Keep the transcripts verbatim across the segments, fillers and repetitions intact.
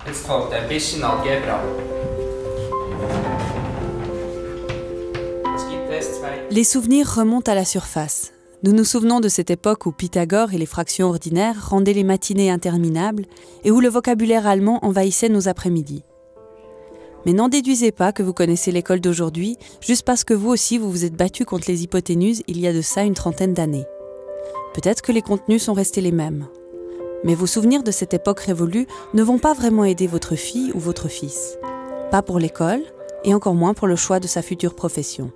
Les souvenirs remontent à la surface. Nous nous souvenons de cette époque où Pythagore et les fractions ordinaires rendaient les matinées interminables et où le vocabulaire allemand envahissait nos après-midi. Mais n'en déduisez pas que vous connaissez l'école d'aujourd'hui juste parce que vous aussi vous vous êtes battu contre les hypoténuses il y a de ça une trentaine d'années. Peut-être que les contenus sont restés les mêmes. Mais vos souvenirs de cette époque révolue ne vont pas vraiment aider votre fille ou votre fils. Pas pour l'école et encore moins pour le choix de sa future profession.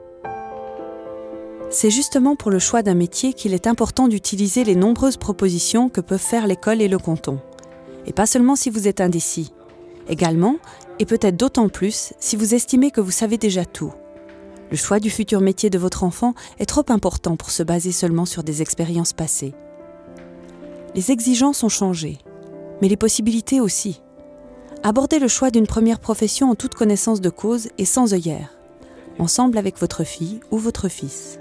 C'est justement pour le choix d'un métier qu'il est important d'utiliser les nombreuses propositions que peuvent faire l'école et le canton. Et pas seulement si vous êtes indécis. Également, et peut-être d'autant plus, si vous estimez que vous savez déjà tout. Le choix du futur métier de votre enfant est trop important pour se baser seulement sur des expériences passées. Les exigences ont changé, mais les possibilités aussi. Abordez le choix d'une première profession en toute connaissance de cause et sans œillères, ensemble avec votre fille ou votre fils.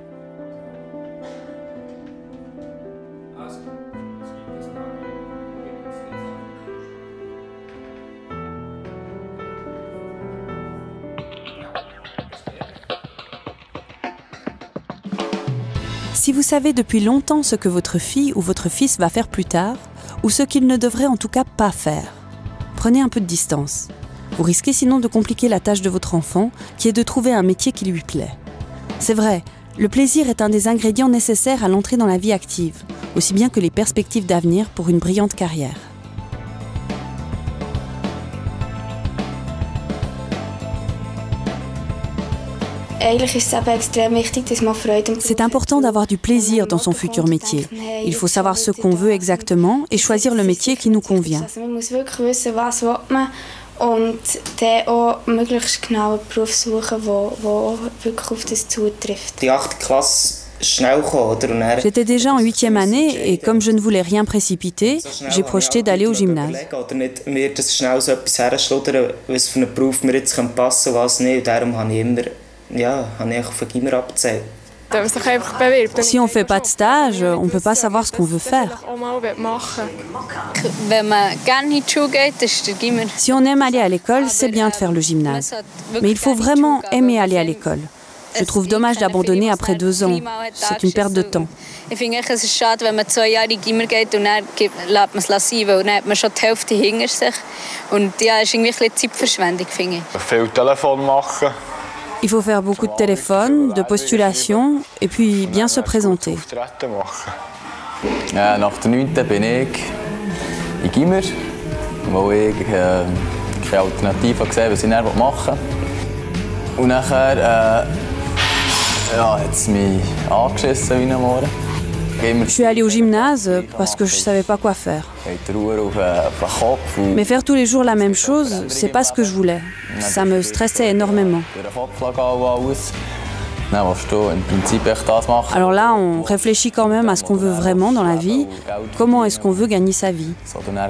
Si vous savez depuis longtemps ce que votre fille ou votre fils va faire plus tard, ou ce qu'il ne devrait en tout cas pas faire, prenez un peu de distance. Vous risquez sinon de compliquer la tâche de votre enfant, qui est de trouver un métier qui lui plaît. C'est vrai, le plaisir est un des ingrédients nécessaires à l'entrée dans la vie active, aussi bien que les perspectives d'avenir pour une brillante carrière. C'est important d'avoir du plaisir dans son futur métier. Il faut savoir ce qu'on veut exactement et choisir le métier qui nous convient. J'étais déjà en huitième année et comme je ne voulais rien précipiter, j'ai projeté d'aller au gymnase. Si on ne fait pas de stage, on ne peut pas savoir ce qu'on veut faire. Si on aime aller à l'école, c'est bien de faire le gymnase. Mais il faut vraiment aimer aller à l'école. Je trouve dommage d'abandonner après deux ans. C'est une perte de temps. Ich finde es ist schade, wenn man zwei Jahre in die Gimmer geht und dann lässt man es sein, weil dann hat man schon die Hälfte hinter sich. Und ja, es ist irgendwie ein bisschen Zeitverschwendung, finde ich. Viel Telefon machen. Il faut faire beaucoup de téléphones, de postulations et puis bien se présenter. Ja, nach der neunten bin ich in Gimmer, wo ich äh, keine Alternative gesehen, was ich dann machen will. Und nachher äh, ja, hat es mich angeschissen wie am Morgen. Je suis allée au gymnase parce que je ne savais pas quoi faire. Mais faire tous les jours la même chose, c'est pas ce que je voulais. Ça me stressait énormément. Alors là, on réfléchit quand même à ce qu'on veut vraiment dans la vie. Comment est-ce qu'on veut gagner sa vie?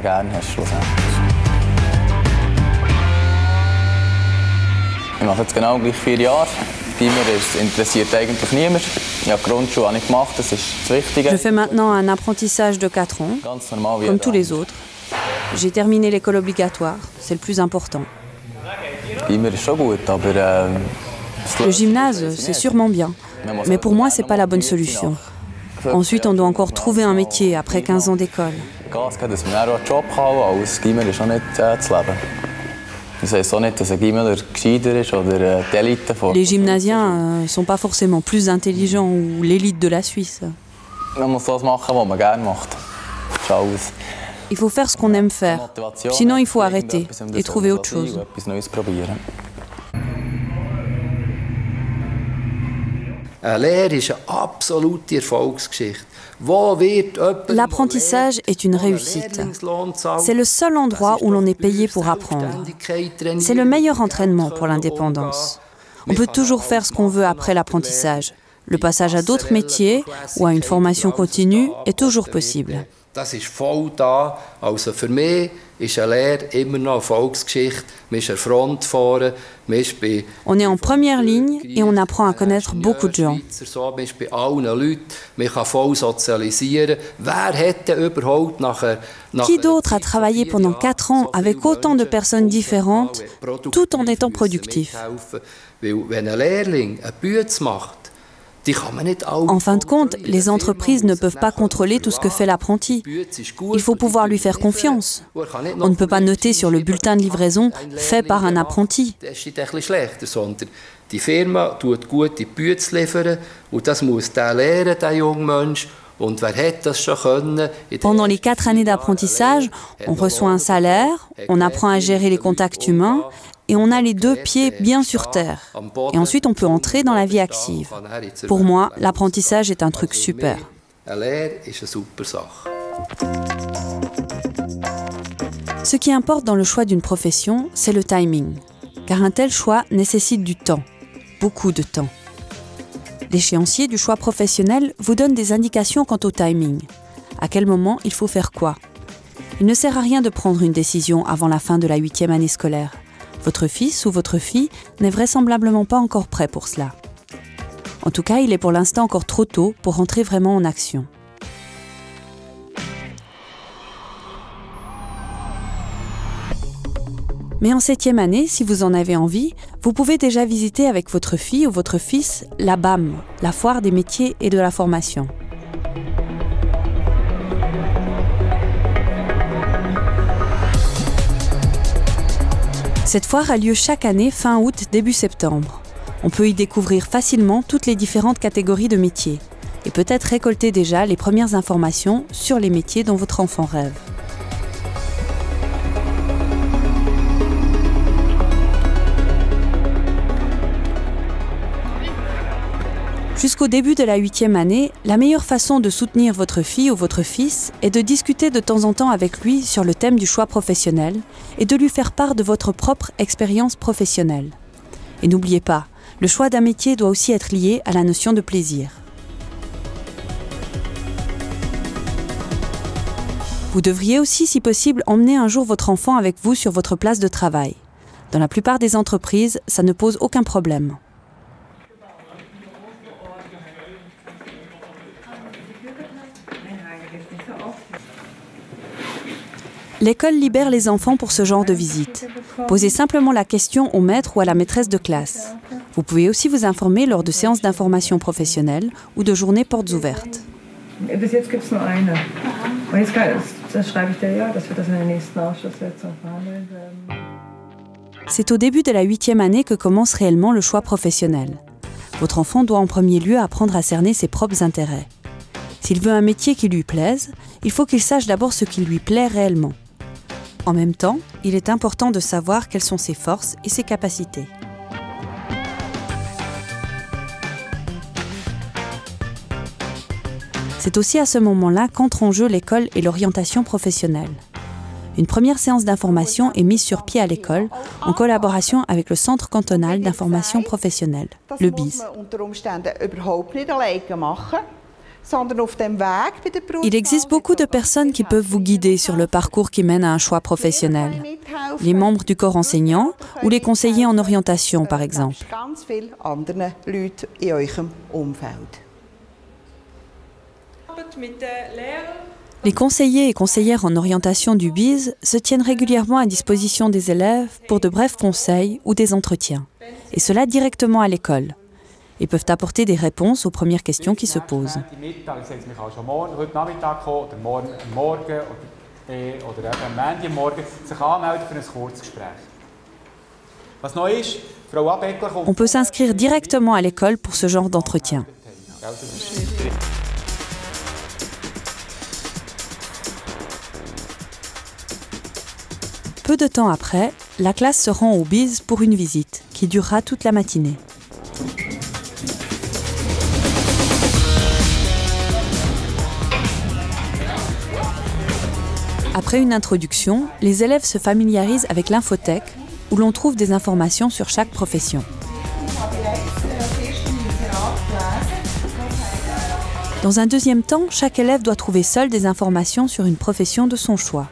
Ich mache jetzt genau gleich vier Jahre. Gimmer interessiert eigentlich niemand. Ja, die Grundschule habe ich gemacht, das ist das Wichtige. Je fais maintenant un apprentissage de quatre ans, comme tous les autres. J'ai terminé l'école obligatoire, c'est le plus important. Gimmer ist schon gut, aber äh, le gymnase, c'est sûrement bien, mais pour moi, c'est pas la bonne solution. Ensuite, on doit encore trouver un métier après quinze ans d'école. Gas geben, dass man dann auch einen Job haben, als Gimmer ist auch nicht äh, zu leben. Les gymnasiens ne euh, sont pas forcément plus intelligents ou l'élite de la Suisse. Il faut faire ce qu'on aime faire. Sinon, il faut arrêter et trouver autre chose. L'apprentissage est une réussite. C'est le seul endroit où l'on est payé pour apprendre. C'est le meilleur entraînement pour l'indépendance. On peut toujours faire ce qu'on veut après l'apprentissage. Le passage à d'autres métiers ou à une formation continue est toujours possible. Das ist voll da. Also für mich ist eine Lehre immer noch eine Volksgeschichte. Man ist an der Front vorne. On est en première ligne et on apprend à connaître beaucoup de gens. Man ist bei allen Leuten. Man kann voll sozialisieren. Wer hätte überhaupt nach Qui d'autre a travaillé pendant quatre ans avec autant de personnes différentes, tout en étant productif? Wenn ein Lehrling eine Bütze macht, en fin de compte, les entreprises ne peuvent pas contrôler tout ce que fait l'apprenti. Il faut pouvoir lui faire confiance. On ne peut pas noter sur le bulletin de livraison « fait par un apprenti ». Die Firma tut gute Bütze liefern und das muss der lernen, der junge Mensch. Und wer hat das schon können? Pendant les quatre années d'apprentissage, on reçoit un salaire, on apprend à gérer les contacts humains et on a les deux pieds bien sur terre. Et ensuite, on peut entrer dans la vie active. Pour moi, l'apprentissage est un truc super. Ce qui importe dans le choix d'une profession, c'est le timing. Car un tel choix nécessite du temps, beaucoup de temps. L'échéancier du choix professionnel vous donne des indications quant au timing. À quel moment il faut faire quoi? Il ne sert à rien de prendre une décision avant la fin de la huitième année scolaire. Votre fils ou votre fille n'est vraisemblablement pas encore prêt pour cela. En tout cas, il est pour l'instant encore trop tôt pour entrer vraiment en action. Mais en septième année, si vous en avez envie, vous pouvez déjà visiter avec votre fille ou votre fils la B A M, la foire des métiers et de la formation. Cette foire a lieu chaque année fin août, début septembre. On peut y découvrir facilement toutes les différentes catégories de métiers et peut-être récolter déjà les premières informations sur les métiers dont votre enfant rêve. Jusqu'au début de la huitième année, la meilleure façon de soutenir votre fille ou votre fils est de discuter de temps en temps avec lui sur le thème du choix professionnel et de lui faire part de votre propre expérience professionnelle. Et n'oubliez pas, le choix d'un métier doit aussi être lié à la notion de plaisir. Vous devriez aussi, si possible, emmener un jour votre enfant avec vous sur votre place de travail. Dans la plupart des entreprises, ça ne pose aucun problème. L'école libère les enfants pour ce genre de visite. Posez simplement la question au maître ou à la maîtresse de classe. Vous pouvez aussi vous informer lors de séances d'information professionnelle ou de journées portes ouvertes. C'est au début de la huitième année que commence réellement le choix professionnel. Votre enfant doit en premier lieu apprendre à cerner ses propres intérêts. S'il veut un métier qui lui plaise, il faut qu'il sache d'abord ce qui lui plaît réellement. En même temps, il est important de savoir quelles sont ses forces et ses capacités. C'est aussi à ce moment-là qu'entre en jeu l'école et l'orientation professionnelle. Une première séance d'information est mise sur pied à l'école en collaboration avec le Centre cantonal d'information professionnelle, le B I S. Il existe beaucoup de personnes qui peuvent vous guider sur le parcours qui mène à un choix professionnel. Les membres du corps enseignant ou les conseillers en orientation, par exemple. Les conseillers et conseillères en orientation du B I S se tiennent régulièrement à disposition des élèves pour de brefs conseils ou des entretiens, et cela directement à l'école. Ils peuvent apporter des réponses aux premières questions qui se posent. On peut s'inscrire directement à l'école pour ce genre d'entretien. Peu de temps après, la classe se rend au B I S pour une visite qui durera toute la matinée. Après une introduction, les élèves se familiarisent avec l'infothèque où l'on trouve des informations sur chaque profession. Dans un deuxième temps, chaque élève doit trouver seul des informations sur une profession de son choix.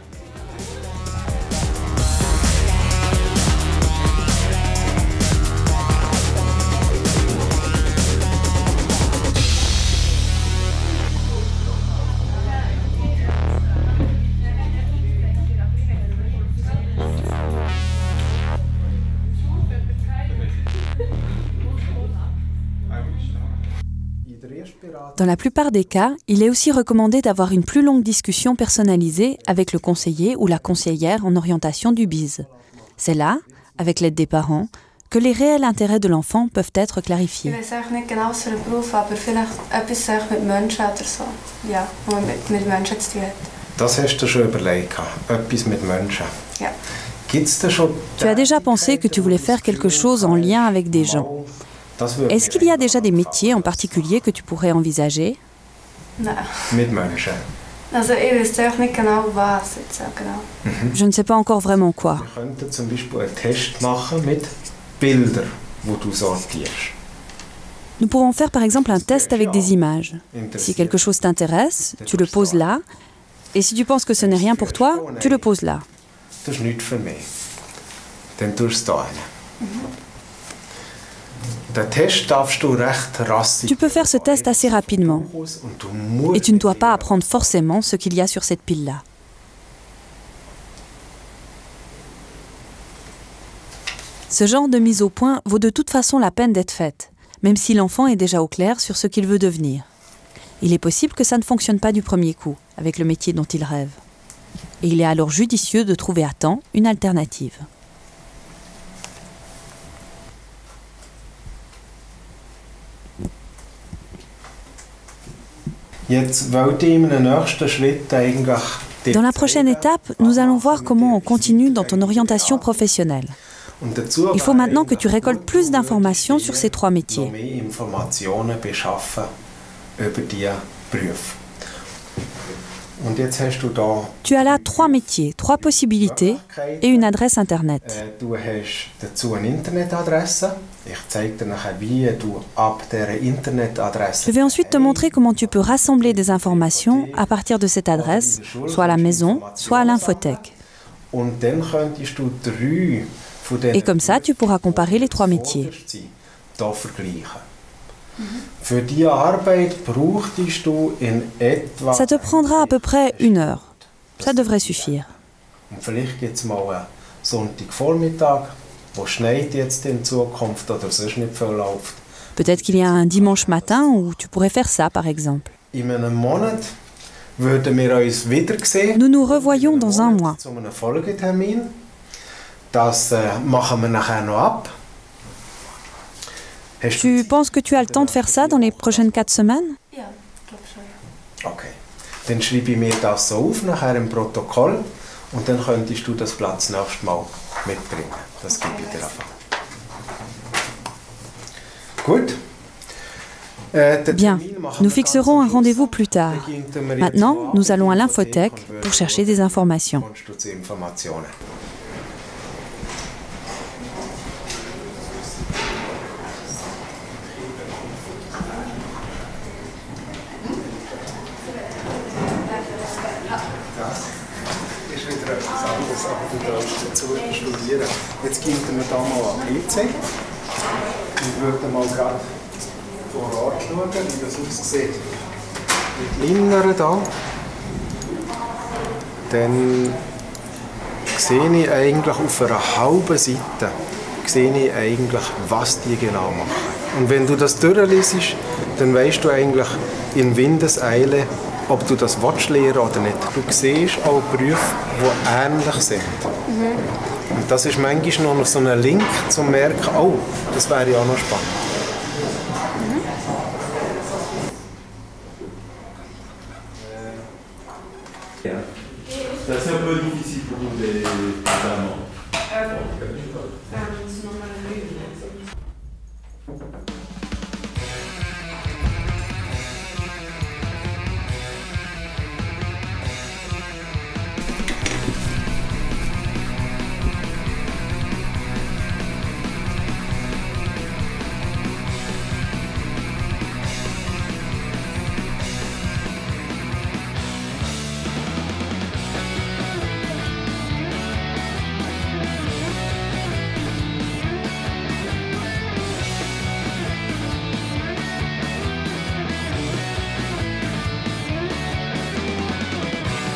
Dans la plupart des cas, il est aussi recommandé d'avoir une plus longue discussion personnalisée avec le conseiller ou la conseillère en orientation du B I S. C'est là, avec l'aide des parents, que les réels intérêts de l'enfant peuvent être clarifiés. Ich weiß eigentlich nicht genau, was für einen Beruf, aber vielleicht etwas mit Menschen oder so. Ja, wo man mit, mit Menschen zu tun hat. Das hast du schon überlegt, etwas mit Menschen. Ja. Gibt's da schon... Tu as déjà pensé que tu voulais faire quelque chose en lien avec des gens. Est-ce qu'il y a déjà des métiers en particulier que tu pourrais envisager? Nein. Mit Menschen. Also ich weiß eigentlich nicht genau, was jetzt genau. Mhm. Je ne sais pas encore vraiment quoi. Wir könnten zum Beispiel einen Test machen mit Bildern, die du sortierst. Nous pourrons faire par exemple un test avec des images. Si quelque chose t'intéresse, tu le poses là. Et si tu penses que ce n'est rien pour toi, tu le poses là. Das ist nichts für mich. Dann tust du es hier. Tu peux faire ce test assez rapidement. Et tu ne dois pas apprendre forcément ce qu'il y a sur cette pile-là. Ce genre de mise au point vaut de toute façon la peine d'être faite, même si l'enfant est déjà au clair sur ce qu'il veut devenir. Il est possible que ça ne fonctionne pas du premier coup, avec le métier dont il rêve. Et il est alors judicieux de trouver à temps une alternative. Dans la prochaine étape, nous allons voir comment on continue dans ton orientation professionnelle. Il faut maintenant que tu récoltes plus d'informations sur ces trois métiers. Tu as là trois métiers, trois possibilités et une adresse Internet. Je vais ensuite te montrer comment tu peux rassembler des informations à partir de cette adresse, soit à la maison, soit à l'infothèque. Et comme ça, tu pourras comparer les trois métiers. Ça te prendra à peu près une heure. Ça devrait suffire. Peut-être qu'il y a un dimanche matin où tu pourrais faire ça, par exemple. Nous nous revoyons dans un mois. Tu penses que tu as le temps de faire ça dans les prochaines quatre semaines? Okay. Dann schreibe ich mir das so auf, nachher im Protokoll, und dann könntest du das Blatt das nächste Mal mitbringen. Das gebe ich dir einfach. Gut. Bien, nous fixerons un rendez-vous plus tard. Maintenant, nous allons à l'infothèque pour chercher des informations. Jetzt gehen wir da mal an P C. Ich würde mal gerade vor Ort schauen, wie das aussieht. Mit Linnern da. Dann sehe ich eigentlich auf einer halben Seite sehe ich eigentlich, was die genau machen. Und wenn du das durchliest, dann weißt du eigentlich in Windeseile, ob du das willst lernen oder nicht. Du siehst auch Berufe, die ähnlich sind. Mhm. Und das ist manchmal noch so ein Link, um zu merken, oh, das wäre ja auch noch spannend. Mhm. Ja. Das ist ein peu difficile pour nous les Allemands.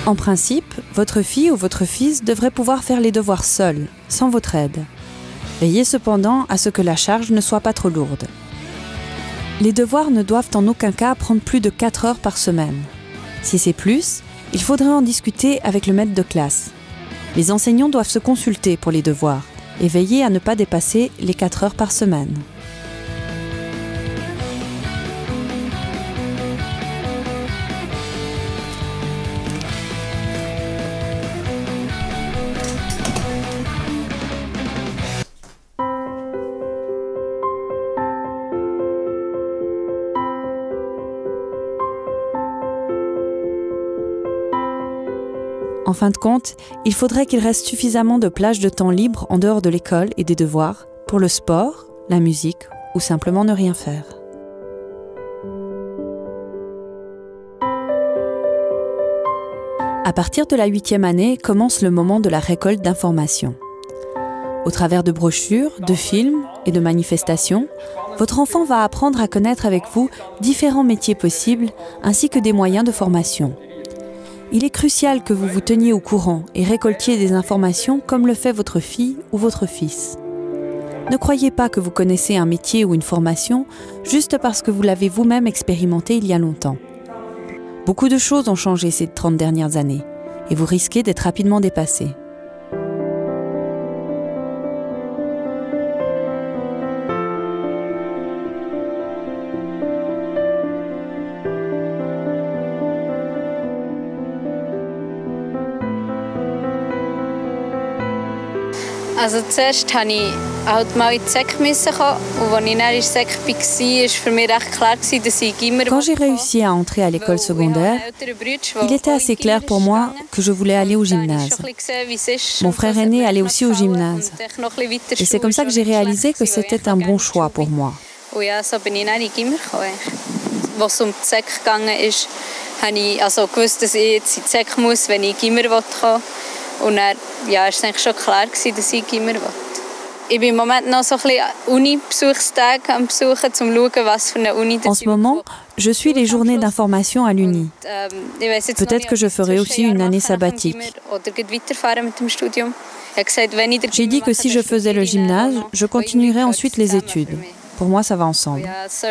En principe, votre fille ou votre fils devrait pouvoir faire les devoirs seul, sans votre aide. Veillez cependant à ce que la charge ne soit pas trop lourde. Les devoirs ne doivent en aucun cas prendre plus de quatre heures par semaine. Si c'est plus, il faudrait en discuter avec le maître de classe. Les enseignants doivent se consulter pour les devoirs et veiller à ne pas dépasser les quatre heures par semaine. En fin de compte, il faudrait qu'il reste suffisamment de plages de temps libre en dehors de l'école et des devoirs pour le sport, la musique ou simplement ne rien faire. À partir de la huitième année commence le moment de la récolte d'informations. Au travers de brochures, de films et de manifestations, votre enfant va apprendre à connaître avec vous différents métiers possibles ainsi que des moyens de formation. Il est crucial que vous vous teniez au courant et récoltiez des informations comme le fait votre fille ou votre fils. Ne croyez pas que vous connaissez un métier ou une formation juste parce que vous l'avez vous-même expérimenté il y a longtemps. Beaucoup de choses ont changé ces trente dernières années et vous risquez d'être rapidement dépassé. Also zuerst musste ich halt mal in die S E C kommen und als ich dann in der S E C war, war für mich recht klar, dass ich immer... Quand j'ai réussi à entrer à l'école secondaire, il était assez clair pour moi que je voulais aller au gymnase. Mon frère aîné allait aussi au gymnase. Et c'est comme ça que j'ai réalisé que c'était un bon choix pour moi. Und ja, so bin ich dann in die Gimmer gekommen. Als es um die S E C gegangen ist, habe ich also gewusst, dass ich jetzt in die S E C muss, wenn ich in die Gimmer kommen will. Und dann ja, war es eigentlich schon klar, dass ich in die Gimmer will. Ich bin im Moment noch so ein bisschen Uni-Besuchstage am Besuchen, um zu schauen, was für eine Uni En ce moment, je suis les journées d'information à l'Uni. Peut-être que je ferai aussi une année sabbatique. J'ai dit que si je faisais le gymnase, je continuerais ensuite les études. Pour moi, ça va ensemble.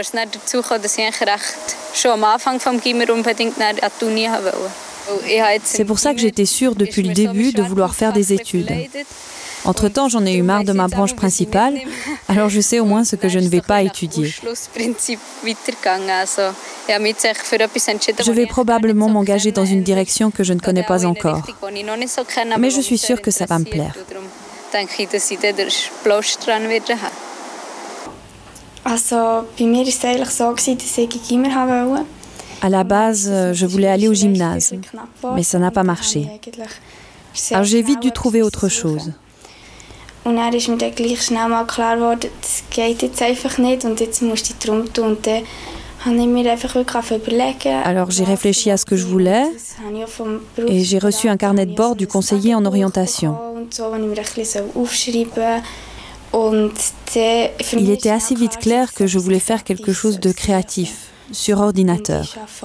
C'est pour ça que j'étais sûre depuis le début de vouloir faire des études. Entre-temps, j'en ai eu marre de ma branche principale, alors je sais au moins ce que je ne vais pas étudier. Je vais probablement m'engager dans une direction que je ne connais pas encore. Mais je suis sûre que ça va me plaire. À la base, je voulais aller au gymnase, mais ça n'a pas marché. Alors j'ai vite dû trouver autre chose. Und dann ist mir dann gleich schnell mal klar geworden, das geht jetzt einfach nicht und jetzt musst du dich drum tun. Und dann habe ich mir einfach wirklich überlegen. Alors j'ai réfléchi à ce que je voulais et j'ai reçu un carnet de bord du conseiller en orientation. Il était assez vite clair que je voulais faire quelque chose de créatif, sur ordinateur.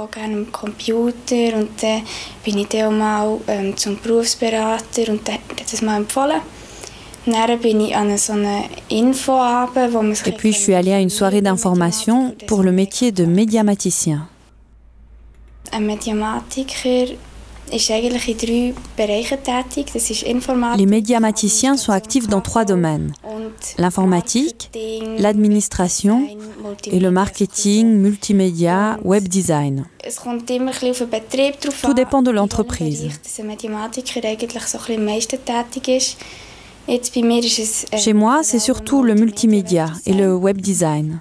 Et puis je suis allée à une soirée d'information pour le métier de médiamaticien. Les médiamaticiens sont actifs dans trois domaines: l'informatique, l'administration et le marketing, multimédia, web design. Tout dépend de l'entreprise. Chez moi, c'est surtout le multimédia et le web design.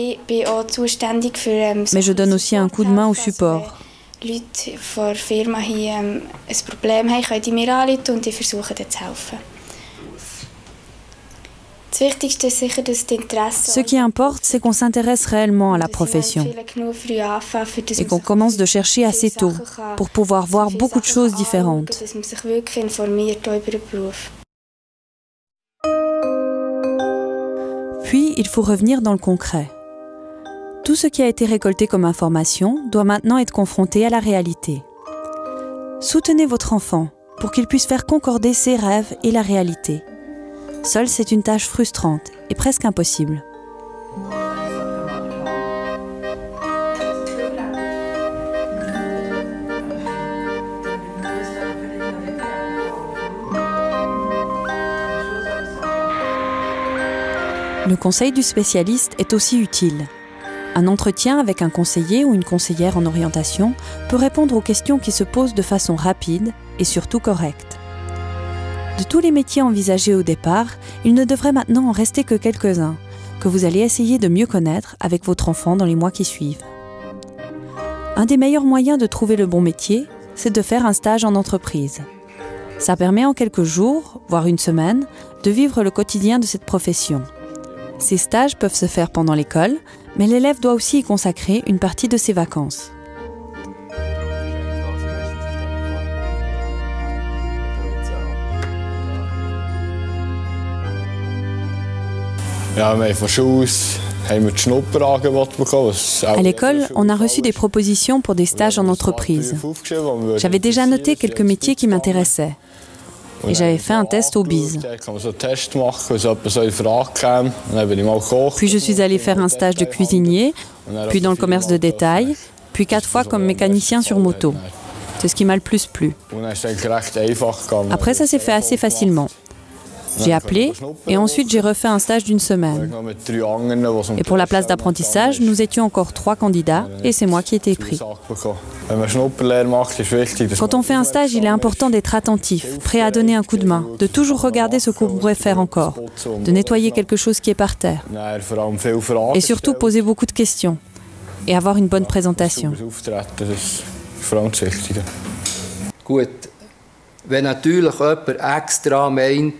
Mais je donne aussi un coup de main au support. Ce qui importe, c'est qu'on s'intéresse réellement à la profession et qu'on commence de chercher assez tôt pour pouvoir voir beaucoup de choses différentes. Puis, il faut revenir dans le concret. Tout ce qui a été récolté comme information doit maintenant être confronté à la réalité. Soutenez votre enfant pour qu'il puisse faire concorder ses rêves et la réalité. Seul, c'est une tâche frustrante et presque impossible. Le conseil du spécialiste est aussi utile. Un entretien avec un conseiller ou une conseillère en orientation peut répondre aux questions qui se posent de façon rapide et surtout correcte. De tous les métiers envisagés au départ, il ne devrait maintenant en rester que quelques-uns, que vous allez essayer de mieux connaître avec votre enfant dans les mois qui suivent. Un des meilleurs moyens de trouver le bon métier, c'est de faire un stage en entreprise. Ça permet en quelques jours, voire une semaine, de vivre le quotidien de cette profession. Ces stages peuvent se faire pendant l'école, mais l'élève doit aussi y consacrer une partie de ses vacances. À l'école, on a reçu des propositions pour des stages en entreprise. J'avais déjà noté quelques métiers qui m'intéressaient. Et j'avais fait un test au B I S. Puis je suis allée faire un stage de cuisinier, puis dans le commerce de détail, puis quatre fois comme mécanicien sur moto. C'est ce qui m'a le plus plu. Après, ça s'est fait assez facilement. J'ai appelé et ensuite j'ai refait un stage d'une semaine. Et pour la place d'apprentissage, nous étions encore trois candidats et c'est moi qui ai été pris. Quand on fait un stage, il est important d'être attentif, prêt à donner un coup de main, de toujours regarder ce qu'on pourrait faire encore, de nettoyer quelque chose qui est par terre. Et surtout poser beaucoup de questions et avoir une bonne présentation. Gut, wenn natürlich jemand extra meint,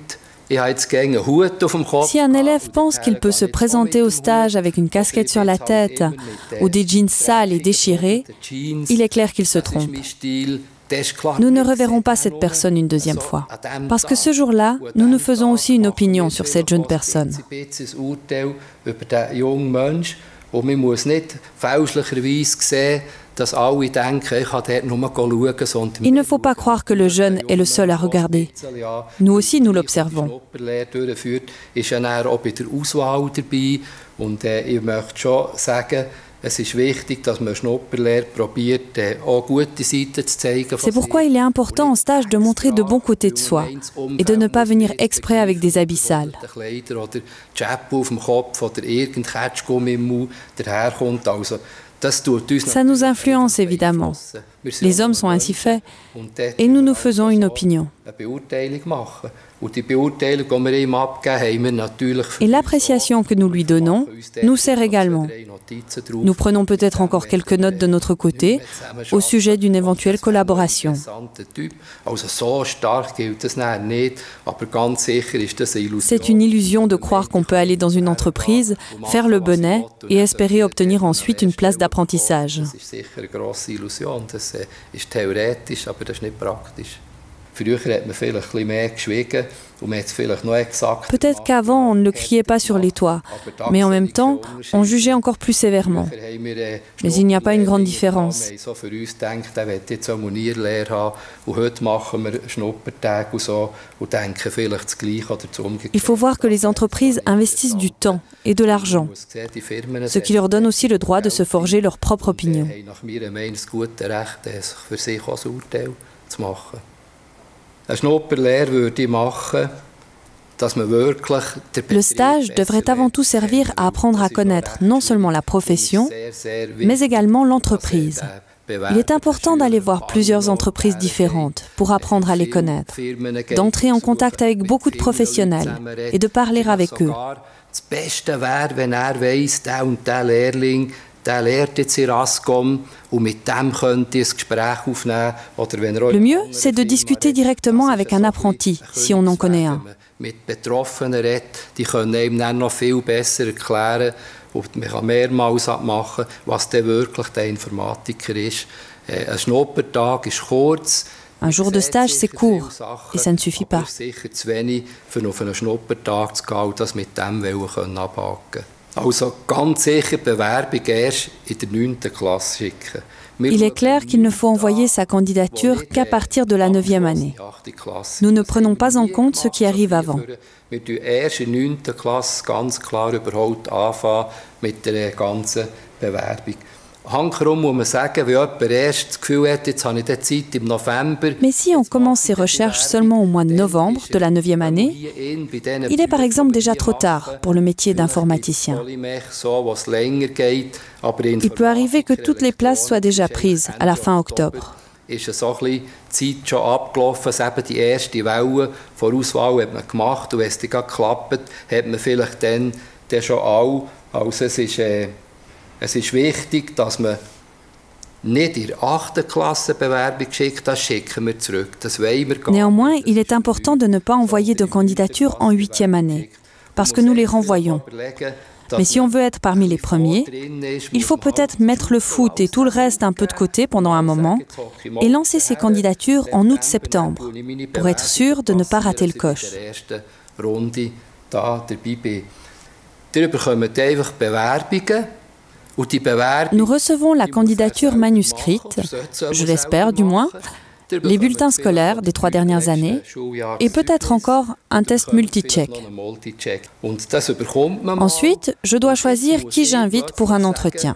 si un élève pense qu'il peut se présenter au stage avec une casquette sur la tête ou des jeans sales et déchirés, il est clair qu'il se trompe. Nous ne reverrons pas cette personne une deuxième fois, parce que ce jour-là, nous nous faisons aussi une opinion sur cette jeune personne. Il ne faut pas croire que le jeune est le seul à regarder. Nous aussi, nous l'observons. C'est pourquoi il est important en stage de montrer de bons côtés de soi et de ne pas venir exprès avec des habits sales. Ça nous influence évidemment. Les hommes sont ainsi faits et nous nous faisons une opinion. Et l'appréciation que nous lui donnons nous sert également. Nous prenons peut-être encore quelques notes de notre côté au sujet d'une éventuelle collaboration. C'est une illusion de croire qu'on peut aller dans une entreprise, faire le bonnet et espérer obtenir ensuite une place d'apprentissage. Peut-être qu'avant, on ne le criait pas sur les toits, mais en même temps, on jugeait encore plus sévèrement. Mais il n'y a pas une grande différence. Il faut voir que les entreprises investissent du temps et de l'argent, ce qui leur donne aussi le droit de se forger leur propre opinion. Le stage devrait avant tout servir à apprendre à connaître non seulement la profession, mais également l'entreprise. Il est important d'aller voir plusieurs entreprises différentes pour apprendre à les connaître, d'entrer en contact avec beaucoup de professionnels et de parler avec eux. Le mieux, c'est de discuter directement avec un apprenti, si on en connaît un. Un jour de stage, c'est court, et ça ne suffit pas. Also ganz sicher die Bewerbung erst in der neunten Klasse schicken. Il est clair qu'il ne faut envoyer sa candidature qu'à partir de la neuvième année. Nous ne prenons pas en compte ce qui arrive avant. Wir fangen erst in der neunten Klasse ganz klar überhaupt anfangen mit der ganzen Bewerbung. Hankerum muss man sagen, wenn jemand erst das Gefühl hat, jetzt habe ich die Zeit im November. Mais si on commence ces recherches seulement au mois de novembre de la neuvième année, il est par exemple déjà trop tard pour le métier d'informaticien. Il peut arriver que toutes les places soient déjà prises à la fin octobre. Ist so ein bisschen die Zeit schon abgelaufen, dass eben die erste Welle Vorauswahl hat man gemacht und wenn es dann geklappt hat man vielleicht dann, dann schon alle. Also es ist, äh, es ist wichtig, dass man nicht in der achten Klasse Bewerbung schickt, das schicken wir zurück. Das wollen wir gar nicht. Néanmoins, il est important de ne pas envoyer de candidature en huitième année, parce que nous les renvoyons. Mais si on veut être parmi les premiers, il faut peut-être mettre le foot et tout le reste un peu de côté pendant un moment et lancer ces candidatures en août-septembre pour être sûr de ne pas rater le coche. Nous recevons la candidature manuscrite, je l'espère du moins, les bulletins scolaires des trois dernières années et peut-être encore un test multi-check. Ensuite, je dois choisir qui j'invite pour un entretien.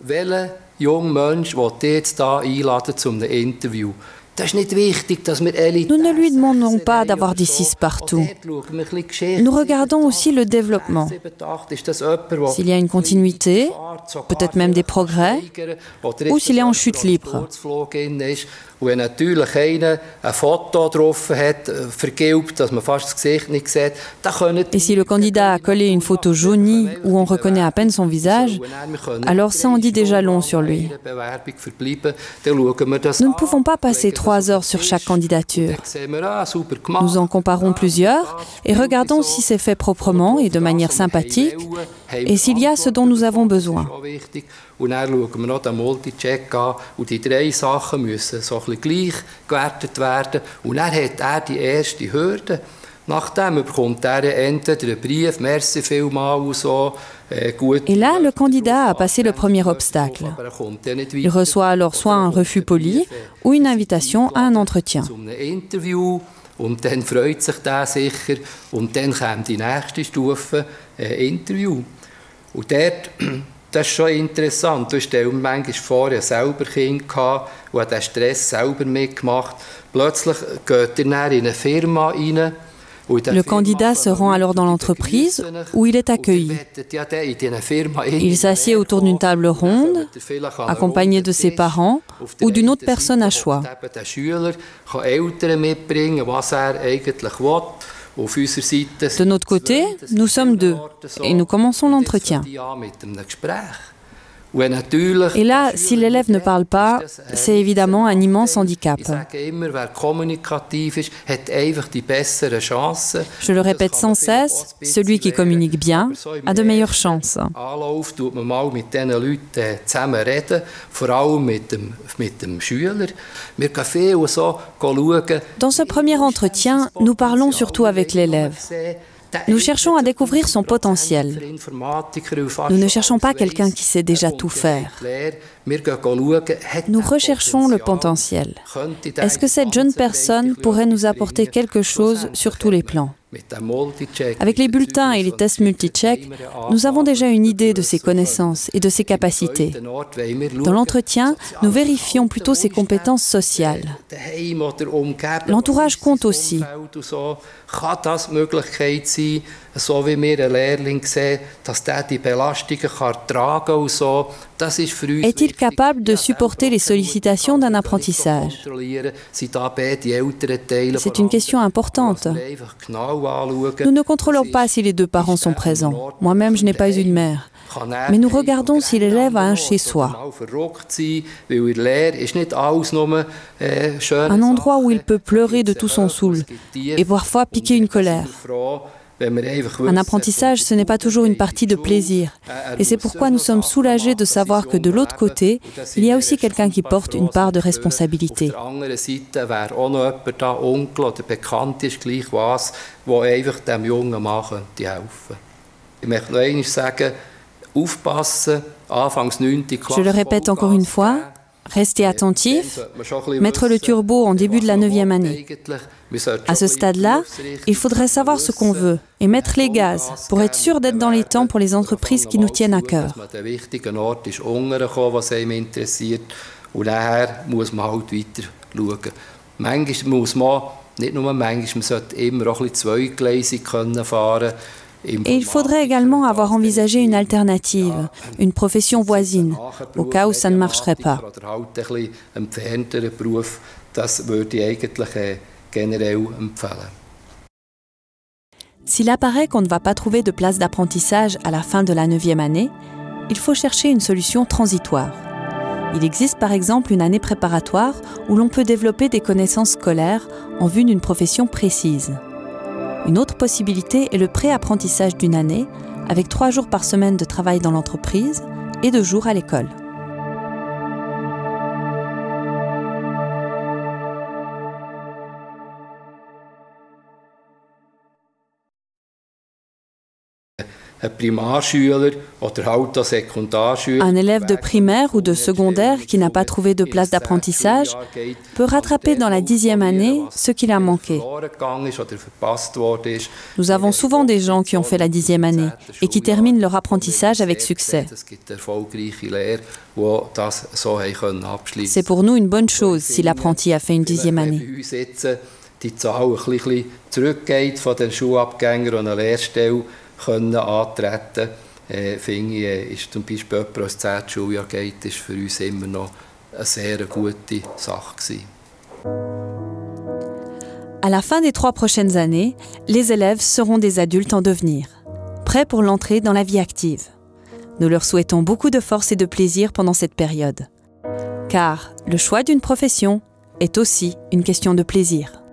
Nous ne lui demandons pas d'avoir des six partout. Nous regardons aussi le développement. S'il y a une continuité, peut-être même des progrès, ou s'il est en chute libre. Und natürlich einer ein Foto drauf hat, vergilbt, dass man fast das Gesicht nicht sieht, da können Et si le candidat a collé une photo jaunie où on reconnaît à peine son visage, alors ça en dit déjà long sur lui. Nous ne pouvons pas passer trois heures sur chaque candidature. Nous en comparons plusieurs et regardons si c'est fait proprement et de manière sympathique et s'il y a ce dont nous avons besoin. Und dann schauen wir noch den Multi-Check an und die drei Sachen müssen so ein bisschen gleich gewertet werden. Und dann hat er die erste Hürde. Nachdem bekommt er entweder einen Brief, merci vielmal und so. Et là, le candidat a passé le premier obstacle. Il reçoit alors soit un refus poli ou une invitation à un entretien. Und dann freut sich der sicher und dann kommt die nächste Stufe, ein Interview. Und dort, das ist schon interessant. Du stellst mir manchmal vor, ich hatte selber Kinder und habe diesen Stress selber mitgemacht. Plötzlich geht er dann in eine Firma rein. Le candidat se rend alors dans l'entreprise où il est accueilli. Il s'assied autour d'une table ronde, accompagné de ses parents ou d'une autre personne à choix. De notre côté, nous sommes deux et nous commençons l'entretien. Et là, si l'élève ne parle pas, c'est évidemment un immense handicap. Je le répète sans cesse, celui qui communique bien a de meilleures chances. Dans ce premier entretien, nous parlons surtout avec l'élève. Nous cherchons à découvrir son potentiel. Nous ne cherchons pas quelqu'un qui sait déjà tout faire. Nous recherchons le potentiel. Est-ce que cette jeune personne pourrait nous apporter quelque chose sur tous les plans ? Avec les bulletins et les tests multi-check, nous avons déjà une idée de ses connaissances et de ses capacités. Dans l'entretien, nous vérifions plutôt ses compétences sociales. L'entourage compte aussi. Est-il capable de supporter les sollicitations d'un apprentissage? C'est une question importante. Nous ne contrôlons pas si les deux parents sont présents. Moi-même, je n'ai pas eu de mère. Mais nous regardons si l'élève a un chez-soi. Un endroit où il peut pleurer de tout son soul et parfois piquer une colère. Un apprentissage, ce n'est pas toujours une partie de plaisir. Et c'est pourquoi nous sommes soulagés de savoir que de l'autre côté, il y a aussi quelqu'un qui porte une part de responsabilité. Je le répète encore une fois, Rester attentif, mettre le turbo en début de la neuvième année. À ce stade-là, il faudrait savoir ce qu'on veut et mettre les gaz pour être sûr d'être dans les temps pour les entreprises qui nous tiennent à cœur. Und nachher muss man halt weiter schauen. Manchmal muss man, nicht nur manchmal, man sollte immer auch ein bisschen zweigleisig fahren. Et il faudrait également avoir envisagé une alternative, une profession voisine, au cas où ça ne marcherait pas. S'il apparaît qu'on ne va pas trouver de place d'apprentissage à la fin de la neuvième année, il faut chercher une solution transitoire. Il existe par exemple une année préparatoire où l'on peut développer des connaissances scolaires en vue d'une profession précise. Une autre possibilité est le pré-apprentissage d'une année, avec trois jours par semaine de travail dans l'entreprise et deux jours à l'école. Un élève de primaire ou de secondaire qui n'a pas trouvé de place d'apprentissage peut rattraper dans la dixième année ce qu'il a manqué. Nous avons souvent des gens qui ont fait la dixième année et qui terminent leur apprentissage avec succès. C'est pour nous une bonne chose si l'apprenti a fait une dixième année. können antreten, äh, finde ich, ist zum Beispiel jemand, der das zehnte Schuljahr geht, ist für uns immer noch eine sehr gute Sache gewesen. À la fin des trois prochaines années, les élèves seront des adultes en devenir, prêts pour l'entrée dans la vie active. Nous leur souhaitons beaucoup de force et de plaisir pendant cette période. Car le choix d'une profession est aussi une question de plaisir.